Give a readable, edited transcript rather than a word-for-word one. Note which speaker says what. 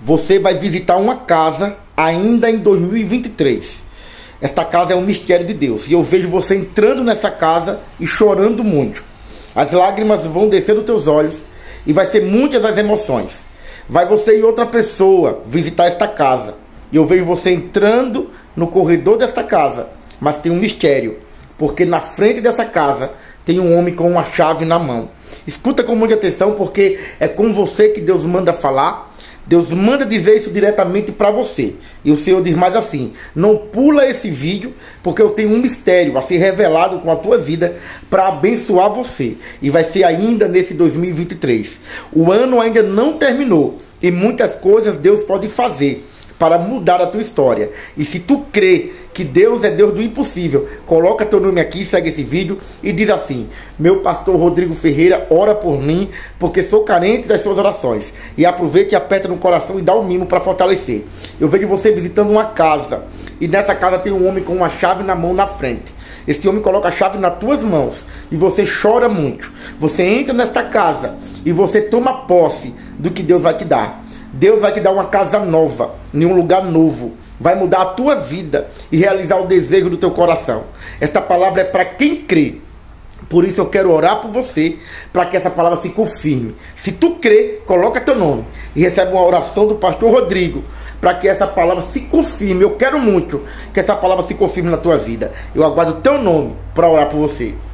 Speaker 1: você vai visitar uma casa ainda em 2023. Esta casa é um mistério de Deus. E eu vejo você entrando nessa casa e chorando muito. As lágrimas vão descer dos teus olhos e vai ser muitas as emoções. Vai você e outra pessoa visitar esta casa. E eu vejo você entrando no corredor desta casa. Mas tem um mistério. Porque na frente dessa casa tem um homem com uma chave na mão. Escuta com muita atenção, porque é com você que Deus manda falar. Deus manda dizer isso diretamente para você. E o Senhor diz mais assim: não pula esse vídeo, porque eu tenho um mistério a ser revelado com a tua vida para abençoar você. E vai ser ainda nesse 2023. O ano ainda não terminou e muitas coisas Deus pode fazer para mudar a tua história. E se tu crê que Deus é Deus do impossível, coloca teu nome aqui, segue esse vídeo e diz assim: meu pastor Rodrigo Ferreira, ora por mim, porque sou carente das suas orações. E aproveita e aperta no coração e dá um mimo para fortalecer. Eu vejo você visitando uma casa, e nessa casa tem um homem com uma chave na mão na frente. Esse homem coloca a chave nas tuas mãos e você chora muito. Você entra nesta casa e você toma posse do que Deus vai te dar. Deus vai te dar uma casa nova, em um lugar novo. Vai mudar a tua vida e realizar o desejo do teu coração. Esta palavra é para quem crê. Por isso eu quero orar por você, para que essa palavra se confirme. Se tu crê, coloca teu nome e recebe uma oração do pastor Rodrigo, para que essa palavra se confirme. Eu quero muito que essa palavra se confirme na tua vida. Eu aguardo teu nome para orar por você.